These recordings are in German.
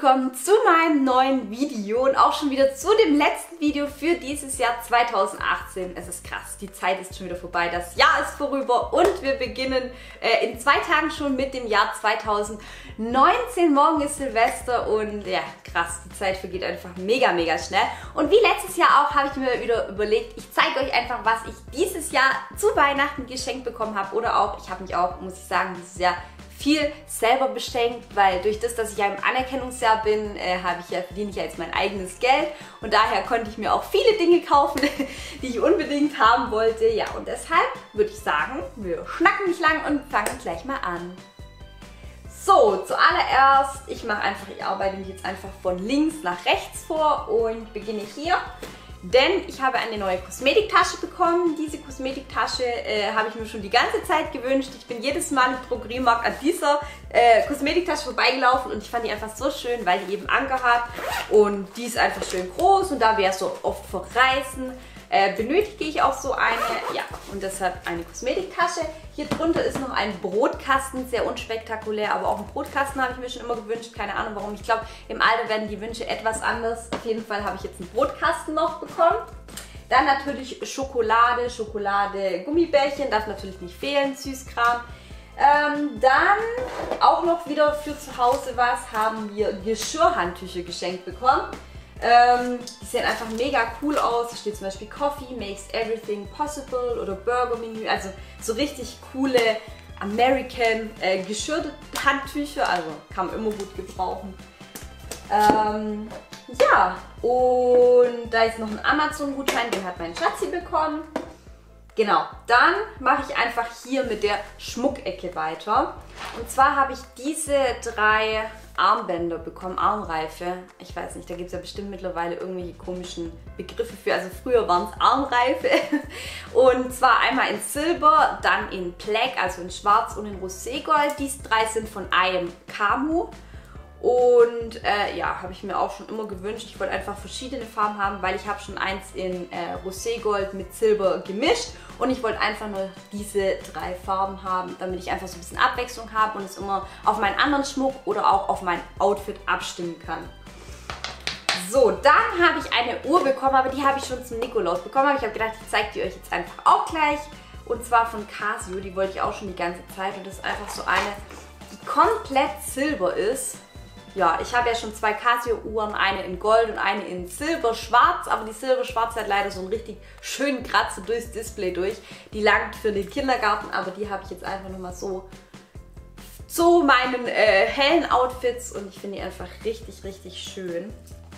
willkommen zu meinem neuen Video und auch schon wieder zu dem letzten Video für dieses Jahr 2018. Es ist krass, die Zeit ist schon wieder vorbei, das Jahr ist vorüber und wir beginnen in 2 Tagen schon mit dem Jahr 2019. Morgen ist Silvester und ja, krass, die Zeit vergeht einfach mega schnell. Und wie letztes Jahr auch habe ich mir wieder überlegt, ich zeige euch einfach, was ich dieses Jahr zu Weihnachten geschenkt bekommen habe oder auch, ich habe mich auch, muss ich sagen, dieses Jahr viel selber beschenkt, weil durch das, dass ich ja im Anerkennungsjahr bin, verdiene ich ja jetzt mein eigenes Geld und daher konnte ich mir auch viele Dinge kaufen, die ich unbedingt haben wollte. Ja, und deshalb würde ich sagen, wir schnacken nicht lang und fangen gleich mal an. So, zuallererst, ich arbeite mich jetzt einfach von links nach rechts vor und beginne hier. Denn ich habe eine neue Kosmetiktasche bekommen. Diese Kosmetiktasche habe ich mir schon die ganze Zeit gewünscht. Ich bin jedes Mal im Drogeriemarkt an dieser Kosmetiktasche vorbeigelaufen und ich fand die einfach so schön, weil die eben Anker hat und die ist einfach schön groß und da wir so oft verreisen, benötige ich auch so eine, ja, und deshalb eine Kosmetiktasche. Hier drunter ist noch ein Brotkasten, sehr unspektakulär, aber auch einen Brotkasten habe ich mir schon immer gewünscht. Keine Ahnung warum, ich glaube im Alter werden die Wünsche etwas anders. Auf jeden Fall habe ich jetzt einen Brotkasten noch bekommen. Dann natürlich Schokolade, Gummibärchen, darf natürlich nicht fehlen, Süßkram. Dann auch noch wieder für zu Hause haben wir Geschirrhandtücher geschenkt bekommen. Die sehen einfach mega cool aus. Hier steht zum Beispiel Coffee makes everything possible oder Burger Menü. Also so richtig coole American Geschirrhandtücher. Also kann man immer gut gebrauchen. Ja, und da ist noch ein Amazon-Gutschein, den hat mein Schatzi bekommen. Genau, dann mache ich einfach hier mit der Schmuckecke weiter. Und zwar habe ich diese 3 Armbänder bekommen, Armreife. Ich weiß nicht, da gibt es ja bestimmt mittlerweile irgendwelche komischen Begriffe für. Also früher waren es Armreife. Und zwar einmal in Silber, dann in Black, also in Schwarz und in Roségold. Diese 3 sind von I Am Camu. Und ja, habe ich mir auch schon immer gewünscht. Ich wollte einfach verschiedene Farben haben, weil ich habe schon eins in Roségold mit Silber gemischt. Und ich wollte einfach nur diese 3 Farben haben, damit ich einfach so ein bisschen Abwechslung habe und es immer auf meinen anderen Schmuck oder auch auf mein Outfit abstimmen kann. So, dann habe ich eine Uhr bekommen, aber die habe ich schon zum Nikolaus bekommen. Aber ich habe gedacht, ich zeige die euch jetzt einfach auch gleich. Und zwar von Casio, die wollte ich auch schon die ganze Zeit. Und das ist einfach so eine, die komplett silber ist. Ja, ich habe ja schon 2 Casio-Uhren, eine in Gold und eine in Silber-Schwarz, aber die Silber-Schwarz hat leider so einen richtig schönen Kratzer durchs Display durch. Die langt für den Kindergarten, aber die habe ich jetzt einfach nochmal so zu meinen hellen Outfits und ich finde die einfach richtig schön.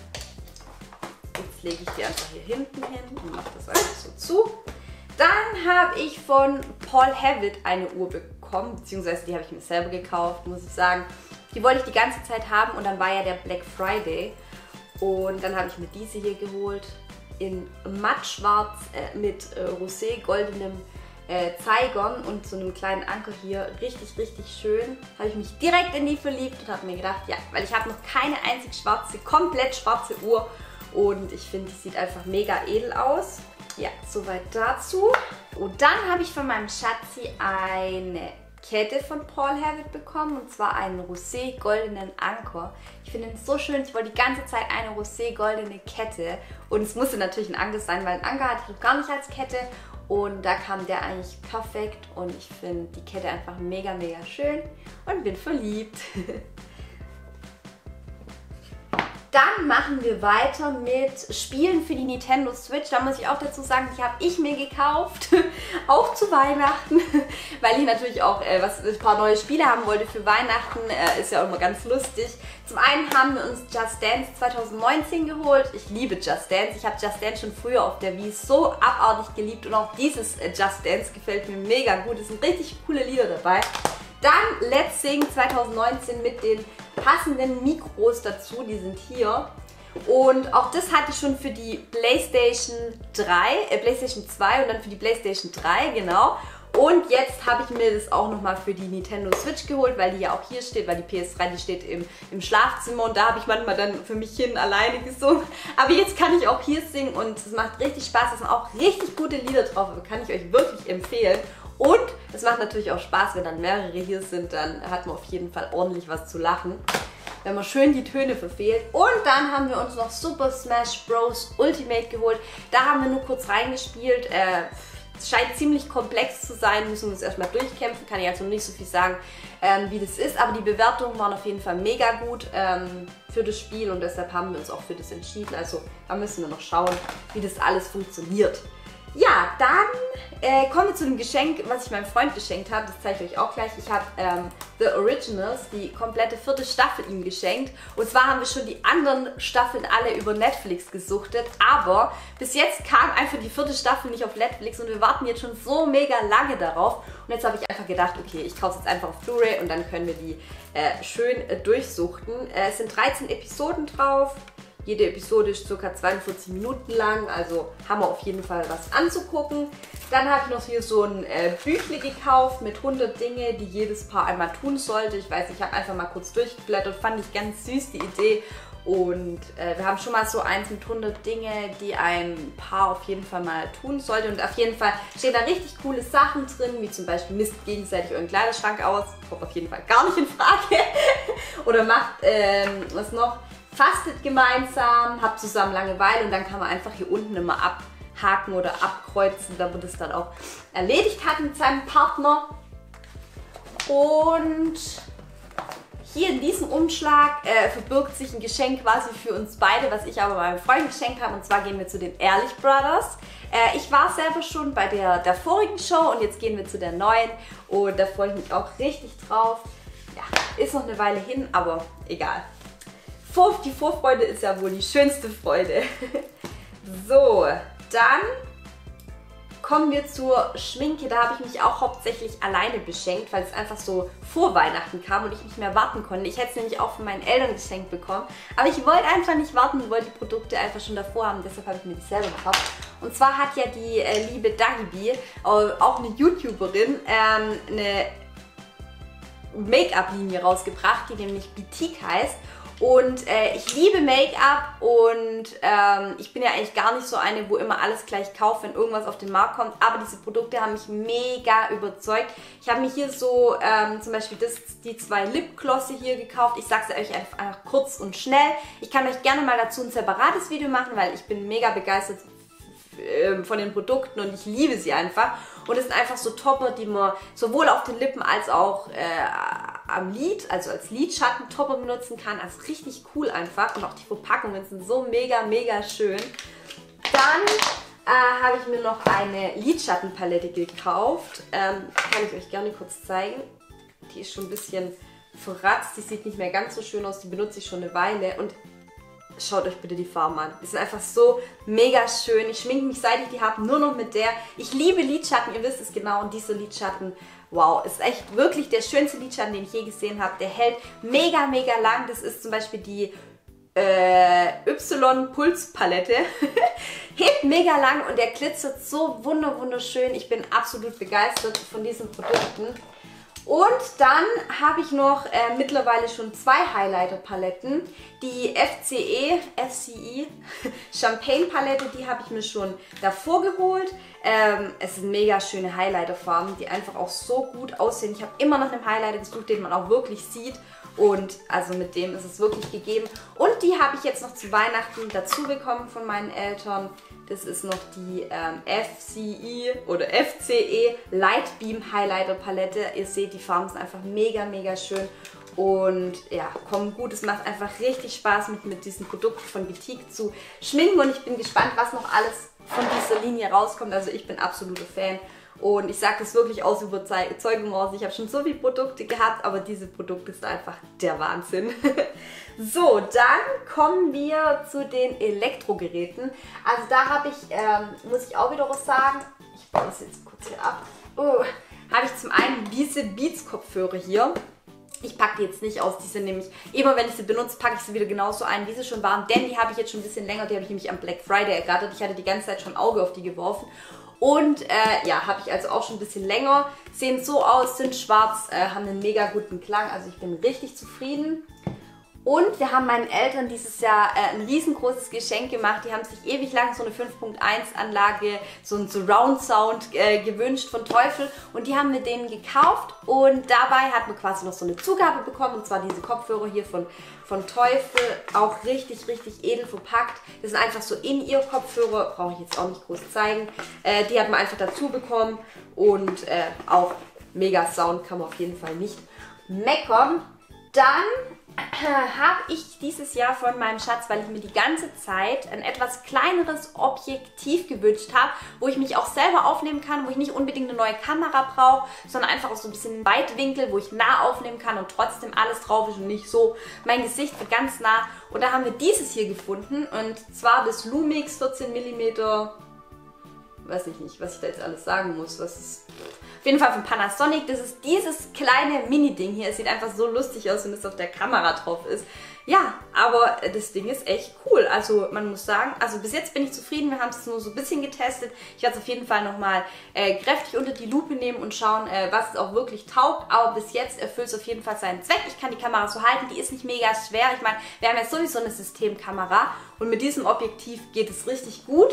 Jetzt lege ich die einfach hier hinten hin und mache das einfach so zu. Dann habe ich von Paul Havid eine Uhr bekommen, beziehungsweise die habe ich mir selber gekauft, muss ich sagen. Die wollte ich die ganze Zeit haben und dann war ja der Black Friday und dann habe ich mir diese hier geholt in mattschwarz mit rosé goldenem Zeigern und so einem kleinen Anker hier. Richtig schön. Habe ich mich direkt in die verliebt und habe mir gedacht, ja, weil ich habe noch keine einzig komplett schwarze Uhr und ich finde, die sieht einfach mega edel aus. Ja, soweit dazu. Und dann habe ich von meinem Schatzi eine Kette von Paul Havid bekommen und zwar einen rosé goldenen Anker. Ich finde ihn so schön, ich wollte die ganze Zeit eine rosé goldene Kette und es musste natürlich ein Anker sein, weil ein Anker hatte ich noch gar nicht als Kette und da kam der eigentlich perfekt und ich finde die Kette einfach mega schön und bin verliebt. Dann machen wir weiter mit Spielen für die Nintendo Switch. Da muss ich auch dazu sagen, die habe ich mir gekauft, auch zu Weihnachten, weil ich natürlich auch ein paar neue Spiele haben wollte für Weihnachten. Ist ja auch immer ganz lustig. Zum einen haben wir uns Just Dance 2019 geholt. Ich liebe Just Dance. Ich habe Just Dance schon früher auf der Wii so abartig geliebt und auch dieses Just Dance gefällt mir mega gut. Es sind richtig coole Lieder dabei. Dann Let's Sing 2019 mit den passenden Mikros dazu, die sind hier. Und auch das hatte ich schon für die PlayStation 2 und dann für die PlayStation 3, genau. Und jetzt habe ich mir das auch nochmal für die Nintendo Switch geholt, weil die ja auch hier steht, weil die PS3, die steht im Schlafzimmer und da habe ich manchmal dann für mich hin alleine gesungen. Aber jetzt kann ich auch hier singen und es macht richtig Spaß, es sind auch richtig gute Lieder drauf, kann ich euch wirklich empfehlen. Und es macht natürlich auch Spaß, wenn dann mehrere hier sind, dann hat man auf jeden Fall ordentlich was zu lachen. wenn man schön die Töne verfehlt. Und dann haben wir uns noch Super Smash Bros. Ultimate geholt. Da haben wir nur kurz reingespielt. Es scheint ziemlich komplex zu sein, müssen wir uns erstmal durchkämpfen. Kann ich also nicht so viel sagen, wie das ist. Aber die Bewertungen waren auf jeden Fall mega gut für das Spiel und deshalb haben wir uns auch für das entschieden. Also da müssen wir noch schauen, wie das alles funktioniert. Ja, dann kommen wir zu dem Geschenk, was ich meinem Freund geschenkt habe. Das zeige ich euch auch gleich. Ich habe The Originals, die komplette 4. Staffel ihm geschenkt. Und zwar haben wir schon die anderen Staffeln alle über Netflix gesuchtet. Aber bis jetzt kam einfach die 4. Staffel nicht auf Netflix und wir warten jetzt schon so mega lange darauf. Und jetzt habe ich einfach gedacht, okay, ich kaufe es jetzt einfach auf Blu-ray und dann können wir die schön durchsuchten. Es sind 13 Episoden drauf. Jede Episode ist ca. 42 Minuten lang, also haben wir auf jeden Fall was anzugucken. Dann habe ich noch hier so ein Büchle gekauft mit 100 Dinge, die jedes Paar einmal tun sollte. Ich weiß nicht, ich habe einfach mal kurz durchgeblättert, fand ich ganz süß die Idee. Und wir haben schon mal so eins mit 100 Dinge, die ein Paar auf jeden Fall mal tun sollte. Und auf jeden Fall stehen da richtig coole Sachen drin, wie zum Beispiel misst gegenseitig euren Kleiderschrank aus. Kommt auf jeden Fall gar nicht in Frage. Oder macht, was noch? Fastet gemeinsam, habt zusammen Langeweile und dann kann man einfach hier unten immer abhaken oder abkreuzen, damit es dann auch erledigt hat mit seinem Partner. Und hier in diesem Umschlag verbirgt sich ein Geschenk quasi für uns beide, was ich aber meinem Freund geschenkt habe. Und zwar gehen wir zu den Ehrlich Brothers. Ich war selber schon bei der vorigen Show und jetzt gehen wir zu der neuen. Und da freue ich mich auch richtig drauf. Ja, ist noch eine Weile hin, aber egal. Die Vorfreude ist ja wohl die schönste Freude. So, dann kommen wir zur Schminke. Da habe ich mich auch hauptsächlich alleine beschenkt, weil es einfach so vor Weihnachten kam und ich nicht mehr warten konnte. Ich hätte es nämlich auch von meinen Eltern geschenkt bekommen. Aber ich wollte einfach nicht warten und wollte die Produkte einfach schon davor haben. Deshalb habe ich mir die selber gekauft. Und zwar hat ja die liebe Dagibi, auch eine YouTuberin, eine Make-up-Linie rausgebracht, die nämlich Boutique heißt. Und ich liebe Make-up und ich bin ja eigentlich gar nicht so eine, wo immer alles gleich kauft, wenn irgendwas auf den Markt kommt. Aber diese Produkte haben mich mega überzeugt. Ich habe mir hier so zum Beispiel die 2 Lipglosse hier gekauft. Ich sage es euch einfach kurz und schnell. Ich kann euch gerne mal dazu ein separates Video machen, weil ich bin mega begeistert von den Produkten und ich liebe sie einfach. Und es sind einfach so Topper, die man sowohl auf den Lippen als auch am Lid, also als Lidschatten-Topper benutzen kann. Also richtig cool einfach. Und auch die Verpackungen sind so mega, mega schön. Dann habe ich mir noch eine Lidschattenpalette gekauft. Kann ich euch gerne kurz zeigen. Die ist schon ein bisschen verratzt. Die sieht nicht mehr ganz so schön aus. Die benutze ich schon eine Weile. Und schaut euch bitte die Farben an. Die sind einfach so mega schön. Ich schminke mich, seit ich die habe, nur noch mit der. Ich liebe Lidschatten, ihr wisst es genau. Und diese Lidschatten, wow, ist echt wirklich der schönste Lidschatten, den ich je gesehen habe. Der hält mega, mega lang. Das ist zum Beispiel die Y-Puls-Palette. Hebt mega lang und der glitzert so wunderschön. Ich bin absolut begeistert von diesen Produkten. Und dann habe ich noch mittlerweile schon 2 Highlighter-Paletten. Die FCE Champagne-Palette, die habe ich mir schon davor geholt. Es sind mega schöne Highlighter-Farben, die einfach auch so gut aussehen. Ich habe immer nach einem Highlighter gesucht, den man auch wirklich sieht. Und also mit dem ist es wirklich gegeben. Und die habe ich jetzt noch zu Weihnachten dazu bekommen von meinen Eltern. Das ist noch die FCE Light Beam Highlighter Palette. Ihr seht, die Farben sind einfach mega, mega schön. Und ja, kommen gut. Es macht einfach richtig Spaß, mit diesen Produkten von Boutique zu schminken. Und ich bin gespannt, was noch alles von dieser Linie rauskommt. Also ich bin absoluter Fan. Und ich sage das wirklich aus Überzeugung raus. Ich habe schon so viele Produkte gehabt, aber diese Produkte sind einfach der Wahnsinn. So, dann kommen wir zu den Elektrogeräten. Also da habe ich, muss ich auch wieder was sagen. Ich baue das jetzt kurz hier ab. Habe ich zum einen diese Beats Kopfhörer hier. Ich packe die jetzt nicht aus, die sind nämlich, immer wenn ich sie benutze, packe ich sie wieder genauso ein, wie sie schon waren. Denn die habe ich jetzt schon ein bisschen länger, die habe ich nämlich am Black Friday ergattert. Ich hatte die ganze Zeit schon ein Auge auf die geworfen. Und ja, habe ich also auch schon ein bisschen länger. Sehen so aus, sind schwarz, haben einen mega guten Klang. Also ich bin richtig zufrieden. Und wir haben meinen Eltern dieses Jahr ein riesengroßes Geschenk gemacht. Die haben sich ewig lang so eine 5.1 Anlage, so einen Surround Sound gewünscht von Teufel. Und die haben wir denen gekauft. Und dabei hat man quasi noch so eine Zugabe bekommen. Und zwar diese Kopfhörer hier von Teufel. Auch richtig, richtig edel verpackt. Das sind einfach so In-Ear-Kopfhörer. Brauche ich jetzt auch nicht groß zeigen. Die hat man einfach dazu bekommen. Und auch mega Sound, kann man auf jeden Fall nicht meckern. Dann habe ich dieses Jahr von meinem Schatz, weil ich mir die ganze Zeit ein etwas kleineres Objektiv gewünscht habe, wo ich mich auch selber aufnehmen kann, wo ich nicht unbedingt eine neue Kamera brauche, sondern einfach auch so ein bisschen Weitwinkel, wo ich nah aufnehmen kann und trotzdem alles drauf ist und nicht so mein Gesicht für ganz nah. Und da haben wir dieses hier gefunden und zwar das Lumix 14 mm. Weiß ich nicht, was ich da jetzt alles sagen muss. Das ist auf jeden Fall von Panasonic. Das ist dieses kleine Mini-Ding hier. Es sieht einfach so lustig aus, wenn es auf der Kamera drauf ist. Ja, aber das Ding ist echt cool. Also man muss sagen, also bis jetzt bin ich zufrieden. Wir haben es nur so ein bisschen getestet. Ich werde es auf jeden Fall nochmal kräftig unter die Lupe nehmen und schauen, was es auch wirklich taugt. Aber bis jetzt erfüllt es auf jeden Fall seinen Zweck. Ich kann die Kamera so halten. Die ist nicht mega schwer. Ich meine, wir haben ja sowieso eine Systemkamera. Und mit diesem Objektiv geht es richtig gut.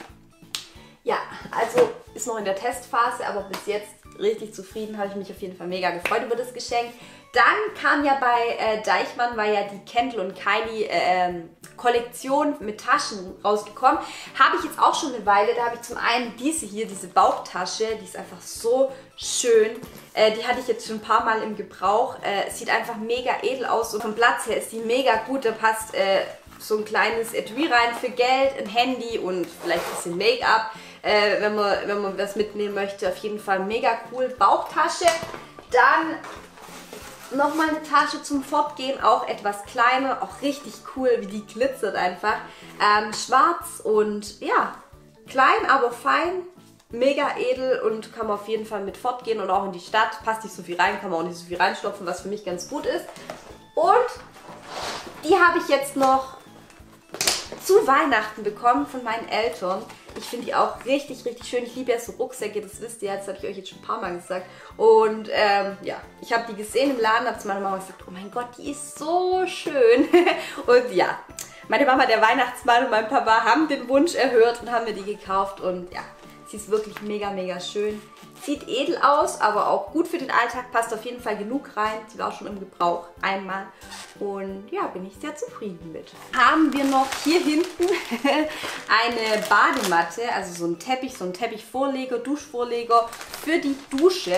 Ja, also ist noch in der Testphase, aber bis jetzt richtig zufrieden, habe ich mich auf jeden Fall mega gefreut über das Geschenk. Dann kam ja bei Deichmann, war ja die Kendall und Kylie Kollektion mit Taschen rausgekommen. Habe ich jetzt auch schon eine Weile. Da habe ich zum einen diese hier, diese Bauchtasche, die ist einfach so schön. Die hatte ich jetzt schon ein paar Mal im Gebrauch. Sieht einfach mega edel aus und vom Platz her ist die mega gut. Da passt so ein kleines Etui rein für Geld, ein Handy und vielleicht ein bisschen Make-up. Wenn man was mitnehmen möchte, auf jeden Fall mega cool. Bauchtasche. Dann nochmal eine Tasche zum Fortgehen, auch etwas kleiner, auch richtig cool, wie die glitzert einfach. Schwarz und ja, klein, aber fein. Mega edel und kann man auf jeden Fall mit fortgehen und auch in die Stadt. Passt nicht so viel rein, kann man auch nicht so viel reinstopfen, was für mich ganz gut ist. Und die habe ich jetzt noch zu Weihnachten bekommen von meinen Eltern. Ich finde die auch richtig, richtig schön. Ich liebe ja so Rucksäcke, das wisst ihr, das habe ich euch jetzt schon ein paar Mal gesagt. Und ja, ich habe die gesehen im Laden, habe zu meiner Mama gesagt, oh mein Gott, die ist so schön. Und ja, meine Mama, der Weihnachtsmann und mein Papa haben den Wunsch erhört und haben mir die gekauft. Und ja, sie ist wirklich mega, mega schön. Sieht edel aus, aber auch gut für den Alltag, passt auf jeden Fall genug rein. Sie war auch schon im Gebrauch einmal und ja, bin ich sehr zufrieden mit. Haben wir noch hier hinten eine Badematte, also so ein Teppichvorleger, Duschvorleger für die Dusche.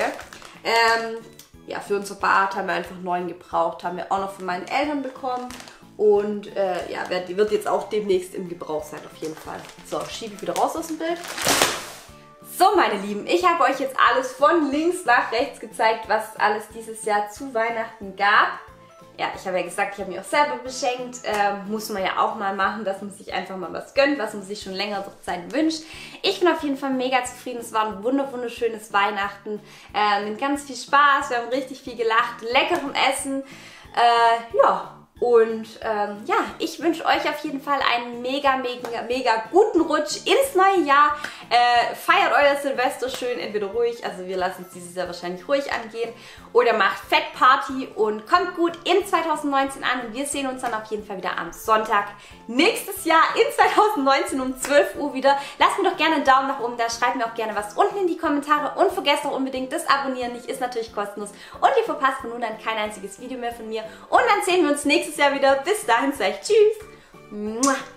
Ja, für unser Bad haben wir einfach einen neuen gebraucht, haben wir auch noch von meinen Eltern bekommen. Und ja, die wird jetzt auch demnächst im Gebrauch sein, auf jeden Fall. So, schiebe ich wieder raus aus dem Bild. So, meine Lieben, ich habe euch jetzt alles von links nach rechts gezeigt, was es alles dieses Jahr zu Weihnachten gab. Ja, ich habe ja gesagt, ich habe mich auch selber beschenkt. Muss man ja auch mal machen, dass man sich einfach mal was gönnt, was man sich schon längere Zeit wünscht. Ich bin auf jeden Fall mega zufrieden. Es war ein wunderschönes Weihnachten mit ganz viel Spaß. Wir haben richtig viel gelacht, leckerem Essen. Ja. Und ja, ich wünsche euch auf jeden Fall einen mega guten Rutsch ins neue Jahr. Feiert euer Silvester schön, entweder ruhig, also wir lassen es dieses Jahr wahrscheinlich ruhig angehen, oder macht Fettparty und kommt gut in 2019 an. Und wir sehen uns dann auf jeden Fall wieder am Sonntag nächstes Jahr in 2019 um 12 Uhr wieder. Lasst mir doch gerne einen Daumen nach oben da, schreibt mir auch gerne was unten in die Kommentare und vergesst auch unbedingt das Abonnieren nicht, ist natürlich kostenlos. Und ihr verpasst von nun an kein einziges Video mehr von mir. Und dann sehen wir uns nächstes Jahr wieder. Bis dahin sage ich Tschüss.